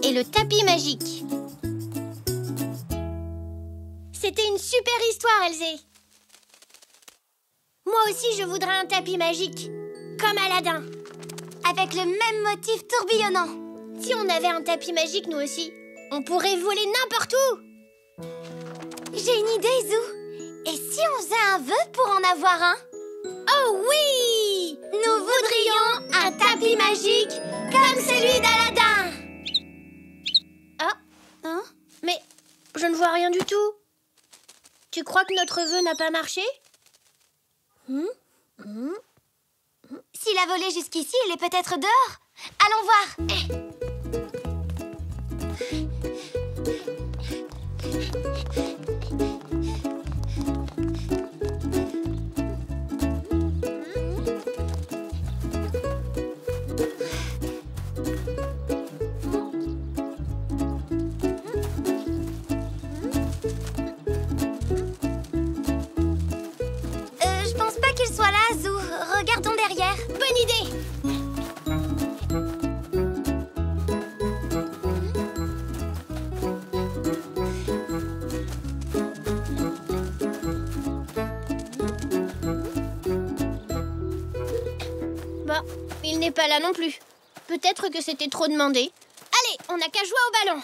et le tapis magique. C'était une super histoire, Elzé. Moi aussi, je voudrais un tapis magique, comme Aladdin. Avec le même motif tourbillonnant. Si on avait un tapis magique, nous aussi, on pourrait voler n'importe où. J'ai une idée, Zou. Et si on faisait un vœu pour en avoir un? Oh oui! Nous voudrions un tapis magique comme celui d'Aladin. Ah, hein? Mais je ne vois rien du tout. Tu crois que notre vœu n'a pas marché? S'il a volé jusqu'ici, il est peut-être dehors. Allons voir. Je pense pas qu'il soit là, Zou. Regardons derrière. Bonne idée. Bah, il n'est pas là non plus. Peut-être que c'était trop demandé. Allez, on n'a qu'à jouer au ballon.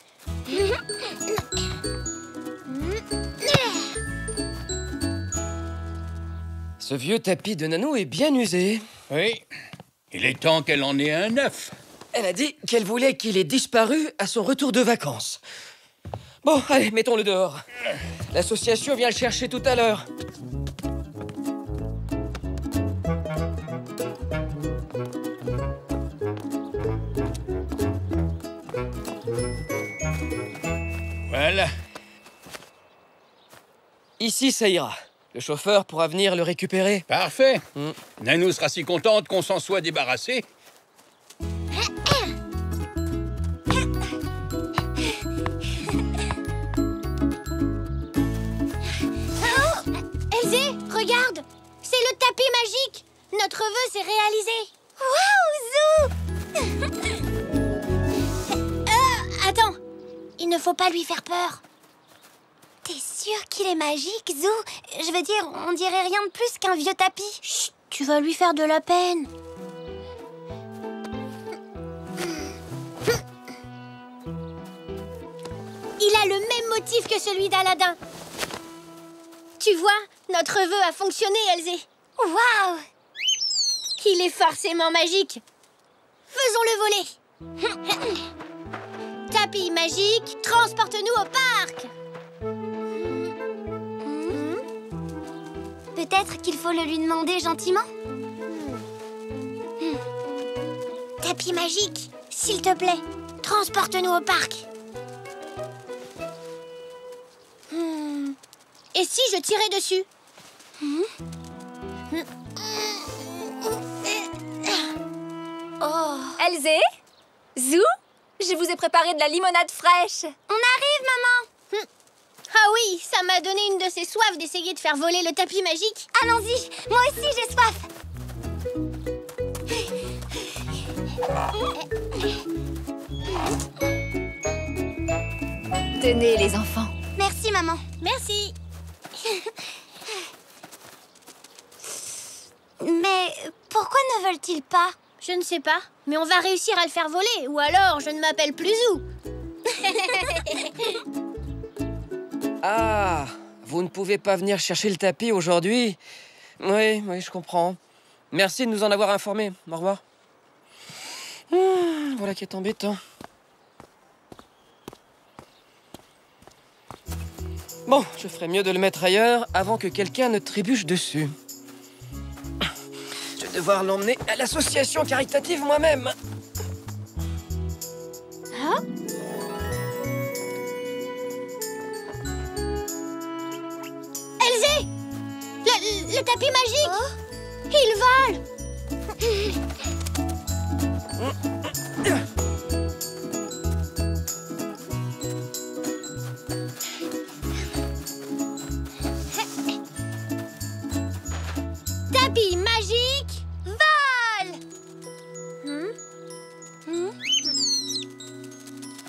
Ce vieux tapis de Nanou est bien usé. Oui, il est temps qu'elle en ait un neuf. Elle a dit qu'elle voulait qu'il ait disparu à son retour de vacances. Bon, allez, mettons-le dehors. L'association vient le chercher tout à l'heure. Voilà. Ici, ça ira. Le chauffeur pourra venir le récupérer. Parfait. Nanou sera si contente qu'on s'en soit débarrassé. Elzé, regarde. C'est le tapis magique. Notre vœu s'est réalisé. Waouh, Zou. Attends. Il ne faut pas lui faire peur. T'es sûr qu'il est magique, Zou? Je veux dire, on dirait rien de plus qu'un vieux tapis. Chut, tu vas lui faire de la peine. Il a le même motif que celui d'Aladin. Tu vois, notre vœu a fonctionné, Elzé. Waouh! Il est forcément magique. Faisons-le voler. Tapis magique, transporte-nous au parc. Peut-être qu'il faut le lui demander gentiment. Tapis magique, s'il te plaît, transporte-nous au parc. Et si je tirais dessus? Oh. Elzé? Zou? Je vous ai préparé de la limonade fraîche. On arrive, maman. Ah oui, ça m'a donné une de ces soifs d'essayer de faire voler le tapis magique. Allons-y, moi aussi j'ai soif. Tenez, les enfants. Merci, maman. Merci. Mais pourquoi ne veulent-ils pas? Je ne sais pas, mais on va réussir à le faire voler, ou alors je ne m'appelle plus Zou. Ah, vous ne pouvez pas venir chercher le tapis aujourd'hui? Oui, je comprends. Merci de nous en avoir informés. Au revoir. Voilà qui est embêtant. Bon, je ferais mieux de le mettre ailleurs avant que quelqu'un ne trébuche dessus. Je vais devoir l'emmener à l'association caritative moi-même. Hein? Elzé! Le tapis magique! Oh? Il vole! Tapis magique, vole!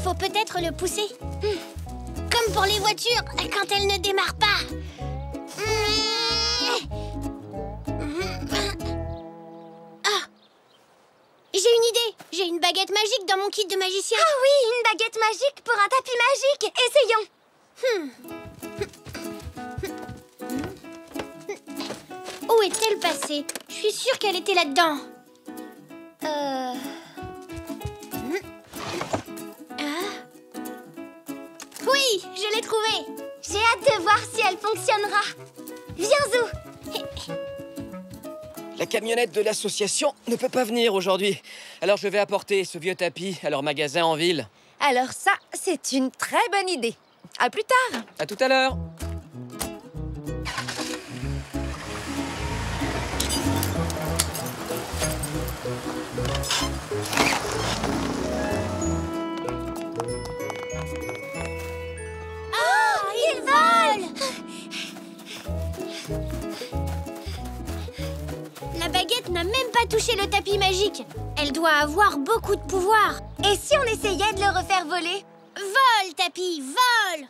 faut peut-être le pousser. Comme pour les voitures, quand elles ne démarrent pas. Ah! J'ai une idée. J'ai une baguette magique dans mon kit de magicien. Ah oui, une baguette magique pour un tapis magique. Essayons. Où est-elle passée? Je suis sûre qu'elle était là-dedans. Oui, je l'ai trouvée. J'ai hâte de voir si elle fonctionnera. Viens, Zou. La camionnette de l'association ne peut pas venir aujourd'hui. Alors je vais apporter ce vieux tapis à leur magasin en ville. Alors ça, c'est une très bonne idée. À plus tard. À tout à l'heure. Oh, il vole! La baguette n'a même pas touché le tapis magique. Elle doit avoir beaucoup de pouvoir. Et si on essayait de le refaire voler? Vole, tapis, vole!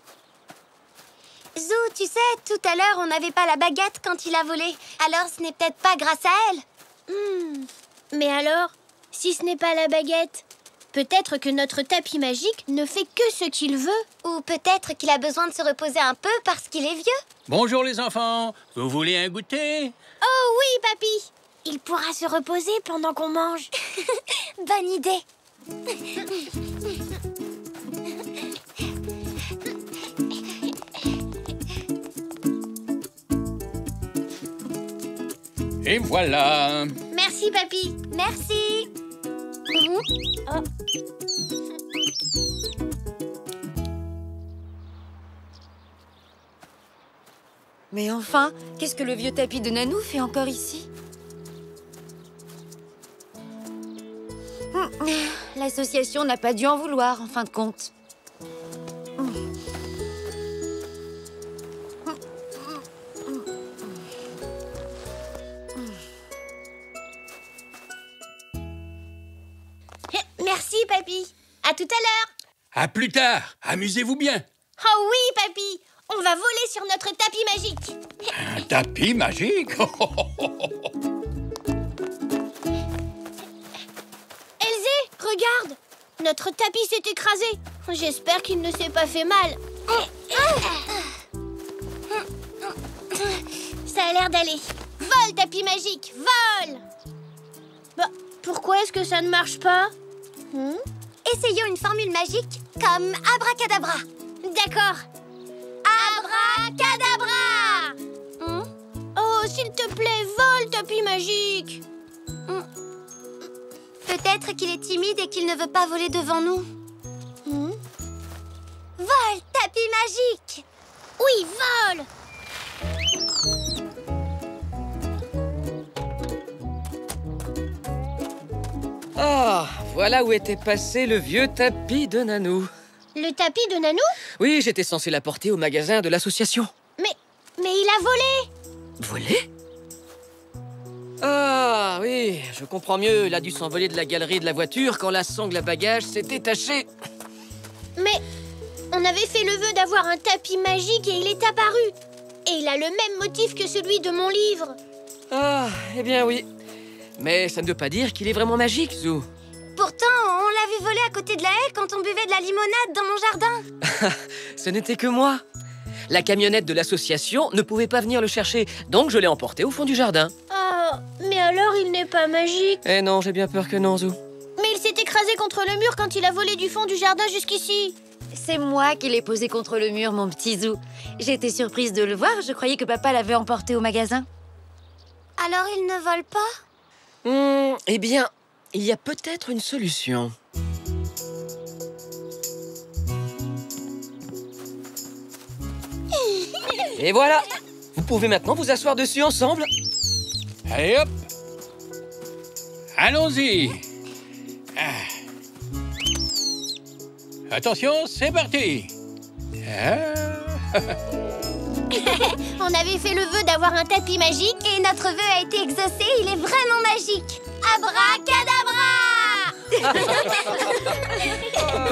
Zou, tu sais, tout à l'heure, on n'avait pas la baguette quand il a volé. Alors ce n'est peut-être pas grâce à elle. Mais alors, si ce n'est pas la baguette, peut-être que notre tapis magique ne fait que ce qu'il veut. Ou peut-être qu'il a besoin de se reposer un peu parce qu'il est vieux. Bonjour les enfants, vous voulez un goûter? Oh oui, papy! Il pourra se reposer pendant qu'on mange. Bonne idée. Et voilà. Merci, papy. Merci. Oh. Mais enfin, qu'est-ce que le vieux tapis de Nanou fait encore ici? L'association n'a pas dû en vouloir, en fin de compte. Merci, papy. À tout à l'heure. À plus tard, amusez-vous bien. Oh oui, papy. On va voler sur notre tapis magique. Un tapis magique? Elzé, regarde. Notre tapis s'est écrasé. J'espère qu'il ne s'est pas fait mal. Ça a l'air d'aller. Vole, tapis magique, vole. Bah, pourquoi est-ce que ça ne marche pas? Essayons une formule magique comme abracadabra. D'accord. Abracadabra. Oh, s'il te plaît, vole, tapis magique. Peut-être qu'il est timide et qu'il ne veut pas voler devant nous. Vole, tapis magique. Oui, vole. Ah, voilà où était passé le vieux tapis de Nanou. Le tapis de Nanou? Oui, j'étais censé l'apporter au magasin de l'association. Mais il a volé. Volé? Ah, oui, je comprends mieux. Il a dû s'envoler de la galerie de la voiture quand la sangle à bagages s'est détachée. Mais on avait fait le vœu d'avoir un tapis magique et il est apparu. Et il a le même motif que celui de mon livre. Ah, eh bien oui. Mais ça ne veut pas dire qu'il est vraiment magique, Zou. Pourtant, on l'avait volé à côté de la haie quand on buvait de la limonade dans mon jardin. Ce n'était que moi. La camionnette de l'association ne pouvait pas venir le chercher, donc je l'ai emporté au fond du jardin. Oh, mais alors il n'est pas magique. Eh non, j'ai bien peur que non, Zou. Mais il s'est écrasé contre le mur quand il a volé du fond du jardin jusqu'ici. C'est moi qui l'ai posé contre le mur, mon petit Zou. J'ai été surprise de le voir, je croyais que papa l'avait emporté au magasin. Alors il ne vole pas? Eh bien, il y a peut-être une solution. Et voilà! Vous pouvez maintenant vous asseoir dessus ensemble. Allez hop. Allons-y. Attention, c'est parti. On avait fait le vœu d'avoir un tapis magique. Et notre vœu a été exaucé, il est vraiment magique. Abracadabra.